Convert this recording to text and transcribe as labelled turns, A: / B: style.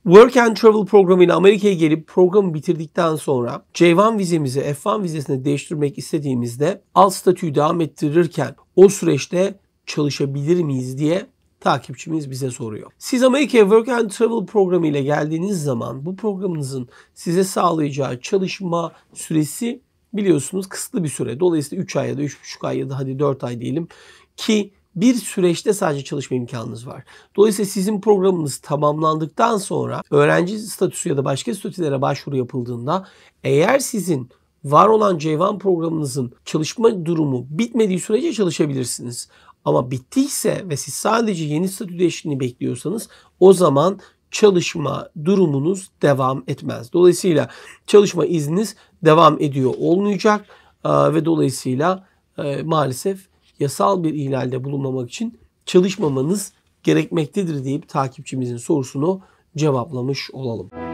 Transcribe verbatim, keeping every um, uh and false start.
A: Work and Travel programıyla Amerika'ya gelip programı bitirdikten sonra J bir vizemizi F bir vizesine değiştirmek istediğimizde alt statüyü devam ettirirken o süreçte çalışabilir miyiz diye takipçimiz bize soruyor. Siz Amerika'ya Work and Travel programı ile geldiğiniz zaman bu programınızın size sağlayacağı çalışma süresi biliyorsunuz kısıtlı bir süre. Dolayısıyla üç ay ya da üç buçuk ay ya da hadi dört ay diyelim ki bir süreçte sadece çalışma imkanınız var. Dolayısıyla sizin programınız tamamlandıktan sonra öğrenci statüsü ya da başka statülere başvuru yapıldığında eğer sizin var olan J bir programınızın çalışma durumu bitmediği sürece çalışabilirsiniz. Ama bittiyse ve siz sadece yeni statü değişikliğini bekliyorsanız o zaman çalışma durumunuz devam etmez. Dolayısıyla çalışma izniniz devam ediyor olmayacak ve dolayısıyla maalesef yasal bir ihlalde bulunmamak için çalışmamanız gerekmektedir deyip takipçimizin sorusunu cevaplamış olalım.